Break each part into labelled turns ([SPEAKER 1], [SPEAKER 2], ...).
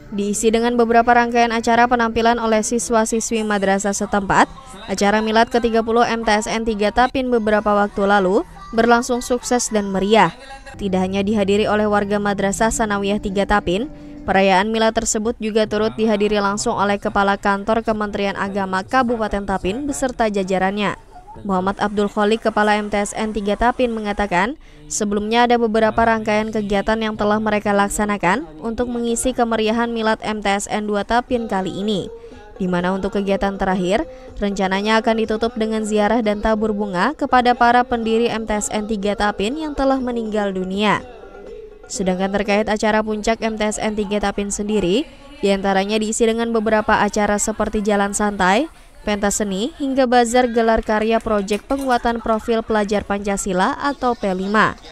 [SPEAKER 1] Diisi dengan beberapa rangkaian acara penampilan oleh siswa-siswi madrasah setempat, acara milad ke-30 MTSN 3 Tapin beberapa waktu lalu berlangsung sukses dan meriah. Tidak hanya dihadiri oleh warga Madrasah Sanawiyah 3 Tapin, perayaan milad tersebut juga turut dihadiri langsung oleh Kepala Kantor Kementerian Agama Kabupaten Tapin beserta jajarannya. Muhammad Abdul Kholik, Kepala MTSN 3 Tapin mengatakan, sebelumnya ada beberapa rangkaian kegiatan yang telah mereka laksanakan untuk mengisi kemeriahan milad MTSN 2 Tapin kali ini, di mana untuk kegiatan terakhir, rencananya akan ditutup dengan ziarah dan tabur bunga kepada para pendiri MTSN 3 Tapin yang telah meninggal dunia. Sedangkan terkait acara puncak MTSN 3 Tapin sendiri, diantaranya diisi dengan beberapa acara seperti jalan santai, pentas seni, hingga bazar gelar karya proyek penguatan profil pelajar Pancasila atau P5.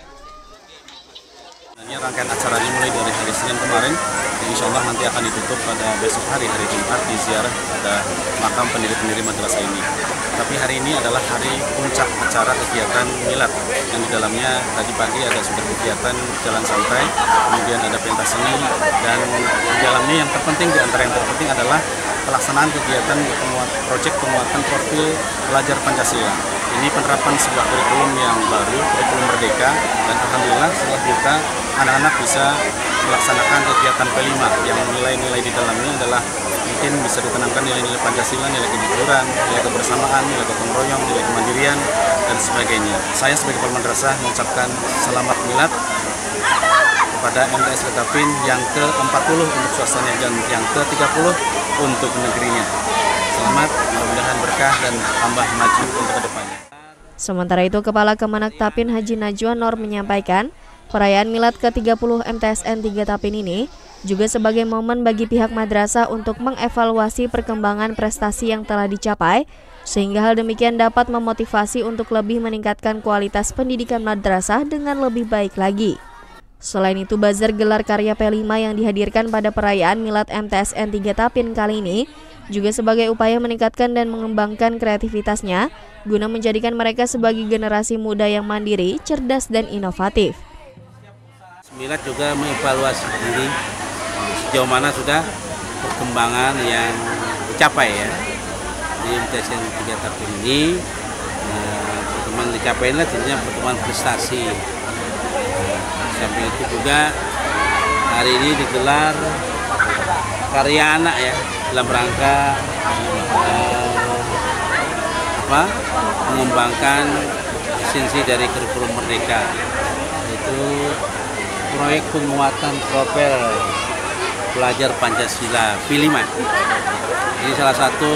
[SPEAKER 2] Rangkaian acara ini mulai dari hari Senin kemarin, dan insya Allah nanti akan ditutup pada besok hari Jumat di ziarah pada makam pendiri-pendiri madrasah ini. Tapi hari ini adalah hari puncak acara kegiatan milad, yang di dalamnya tadi pagi ada sudah kegiatan jalan santai, kemudian ada pentas seni, dan di dalamnya yang terpenting, di antara yang terpenting adalah pelaksanaan kegiatan proyek penguatan profil pelajar Pancasila. Ini penerapan sebuah kurikulum yang baru, kurikulum merdeka, dan alhamdulillah setelah kita anak-anak bisa melaksanakan kegiatan P5 yang nilai-nilai di dalamnya adalah mungkin bisa ditanamkan nilai-nilai Pancasila, nilai kejujuran, nilai kebersamaan, nilai gotong royong, nilai kemandirian, dan sebagainya. Saya sebagai kepala madrasah mengucapkan selamat milad kepada MTSN Tapin yang ke-40 untuk swastanya dan yang ke-30 untuk negerinya. Selamat, mudah-mudahan berkah dan tambah maju untuk kedepannya.
[SPEAKER 1] Sementara itu, Kepala Kemenak Tapin Haji Najwa Nor menyampaikan, perayaan milad ke-30 MTSN 3 Tapin ini juga sebagai momen bagi pihak madrasah untuk mengevaluasi perkembangan prestasi yang telah dicapai, sehingga hal demikian dapat memotivasi untuk lebih meningkatkan kualitas pendidikan madrasah dengan lebih baik lagi. Selain itu, bazar gelar karya P5 yang dihadirkan pada perayaan milad MTSN 3 Tapin kali ini juga sebagai upaya meningkatkan dan mengembangkan kreativitasnya guna menjadikan mereka sebagai generasi muda yang mandiri, cerdas, dan inovatif.
[SPEAKER 3] Milad juga mengevaluasi diri sejauh mana sudah perkembangan yang dicapai ya di MTSN 3 Tapin ini. Perkembangan dicapai adalah tentunya perkembangan prestasi. Sampai itu juga hari ini digelar karya anak ya dalam rangka mengembangkan esensi dari kurikulum merdeka, yaitu proyek penguatan profil pelajar Pancasila P5. Jadi salah satu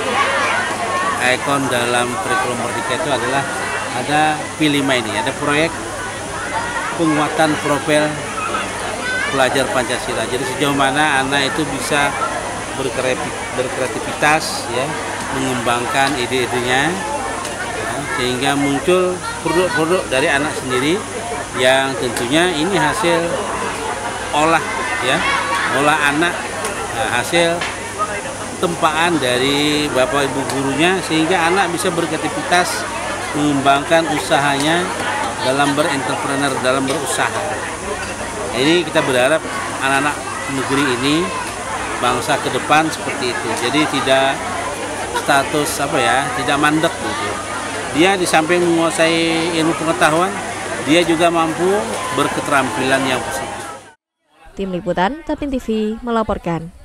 [SPEAKER 3] ikon dalam kurikulum merdeka itu adalah ada P5 ini, ada proyek penguatan profil pelajar Pancasila. Jadi sejauh mana anak itu bisa berkreativitas ya, mengembangkan ide-idenya ya, sehingga muncul produk-produk dari anak sendiri yang tentunya ini hasil olah anak, hasil tempaan dari bapak ibu gurunya, sehingga anak bisa berkreativitas mengembangkan usahanya dalam berentrepreneur, dalam berusaha. Jadi kita berharap anak-anak negeri ini, bangsa ke depan seperti itu. Jadi tidak status tidak mandek gitu. Dia di samping menguasai ilmu pengetahuan, dia juga mampu berketerampilan yang positif.
[SPEAKER 1] Tim Liputan Tapin TV melaporkan.